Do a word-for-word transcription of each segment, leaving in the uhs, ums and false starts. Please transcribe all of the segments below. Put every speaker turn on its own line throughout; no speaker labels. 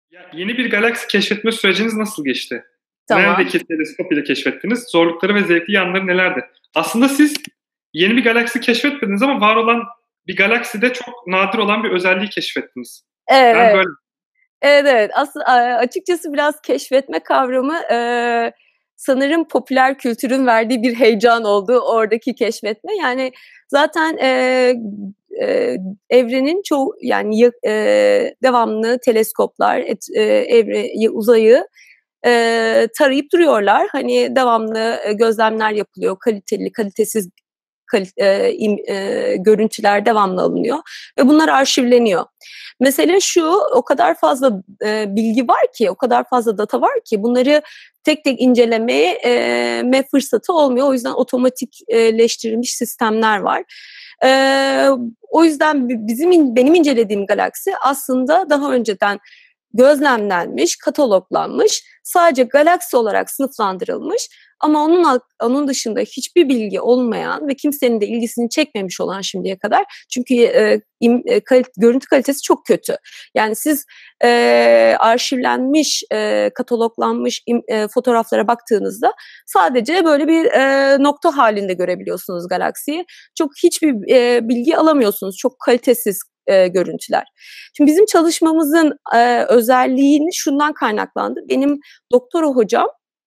Ya, yeni bir galaksi keşfetme süreciniz nasıl geçti?
Tamam.
Neredeki teleskop ile keşfettiniz? Zorlukları ve zevkli yanları nelerdi? Aslında siz yeni bir galaksi keşfetmediniz ama var olan bir galakside çok nadir olan bir özelliği keşfettiniz. Ben
Evet.
böyle
Evet, evet. Aslı aaa, açıkçası biraz keşfetme kavramı, eee, sanırım popüler kültürün verdiği bir heyecan oldu oradaki keşfetme. Yani zaten, eee, eee, evrenin çoğu yani ya eee, devamlı teleskoplar et eee, evre uzayı, eee, tarayıp duruyorlar. Hani devamlı, eee, gözlemler yapılıyor. Kaliteli, kalitesiz kali eee, im eee, görüntüler devamlı alınıyor ve bunlar arşivleniyor. Mesele şu, o kadar fazla, eee, bilgi var ki, o kadar fazla data var ki bunları tek tek incelemeye eee, me fırsatı olmuyor. O yüzden otomatik eee, leştirilmiş sistemler var. Eee, o yüzden bi bizim in benim incelediğim galaksi aslında daha önceden gözlemlenmiş, kataloglanmış, sadece galaksi olarak sınıflandırılmış ama onun alt onun dışında hiçbir bilgi olmayan ve kimsenin de ilgisini çekmemiş olan şimdiye kadar çünkü, eee, im eee, kalit görüntü kalitesi çok kötü. Yani siz, eee, arşivlenmiş, eee, kataloglanmış im eee, fotoğraflara baktığınızda sadece böyle bir, eee, nokta hâlinde görebiliyorsunuz galaksiyi. Çok hiçbir, eee, bilgi alamıyorsunuz. Çok kalitesiz, eee, görüntüler. Şimdi bizim çalışmamızın, eee, özelliğini şundan kaynaklandı. Benim doktora hocam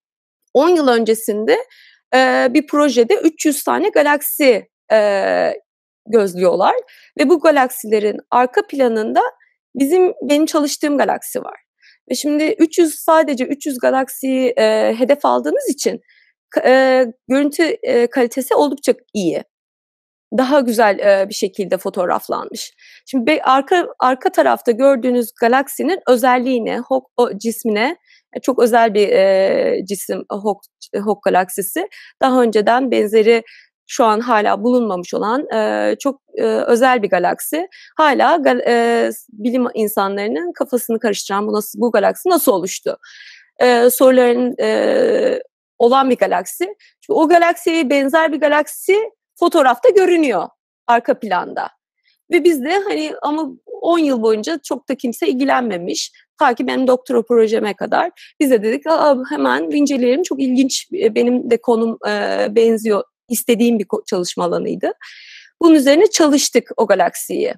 on yıl öncesinde, eee, bir projede üç yüz tane galaksi, eee, gözlüyorlar ve bu galaksilerin arka planında bizim benim çalıştığım galaksi var. Ve şimdi üç yüz sadece üç yüz galaksiyi, eee, hedef aldığınız için k eee, görüntü, eee, kalitesi oldukça iyi. Daha güzel, eee, bir şekilde fotoğraflanmış. Şimdi be arka arka tarafta gördüğünüz galaksinin özelliği ne? Hawk o cismine çok özel bir, eee, cisim Hawk Hawk galaksisi. Daha önceden benzeri şu an hâlâ bulunmamış olan, eee, çok, eee, özel bir galaksi. Hâlâ gal eee, bilim insanlarının kafasını karıştıran bu nasıl bu galaksi nasıl oluştu, eee, sorularının, eee, olan bir galaksi. Şimdi o galaksiye benzer bir galaksi fotoğrafta görünüyor arka planda ve biz de hani ama on yıl boyunca çok da kimse ilgilenmemiş. Ta ki benim doktora projeme kadar. Biz de dedik, a, a, hemen inceleyelim. Çok ilginç, eee, benim de konum, eee, benziyor. İstediğim bir ko çalışma alanıydı. Bunun üzerine çalıştık o galaksiyi.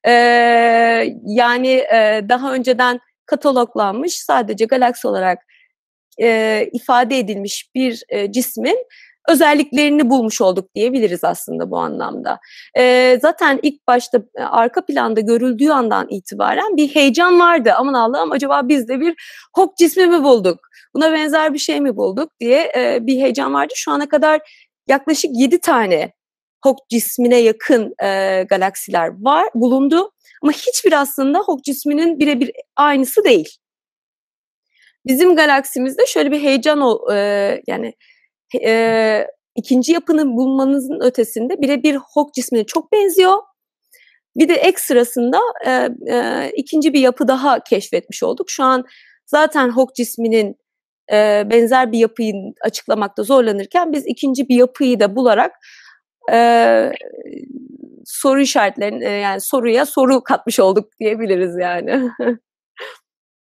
Eee, yani, eee, daha önceden kataloglanmış, sadece galaksi olarak, eee, ifade edilmiş bir, eee, cismin özelliklerini bulmuş olduk diyebiliriz aslında bu anlamda. Eee, zaten ilk başta, eee, arka planda görüldüğü andan itibaren bir heyecan vardı. Aman Allah'ım acaba biz de bir Hawk cismi mi bulduk? Buna benzer bir şey mi bulduk diye, eee, bir heyecan vardı. Şu ana kadar yaklaşık yedi tane Hawk cismine yakın, eee, galaksiler var bulundu ama hiçbiri aslında Hawk cisminin bire bir aynısı değil. Bizim galaksimizde şöyle bir heyecan o eee, yani, eee, ikinci yapını bulmanızın ötesinde bire bir Hawk cismine çok benziyor. Bir de ekstrasında, eee, eee, ikinci bir yapı daha keşfetmiş olduk. Şu an zaten Hawk cisminin, eee, benzer bir yapıyı açıklamakta zorlanırken biz ikinci bir yapıyı da bularak, eee, soru işaretlerin eee, yani soruya soru katmış olduk diyebiliriz yani.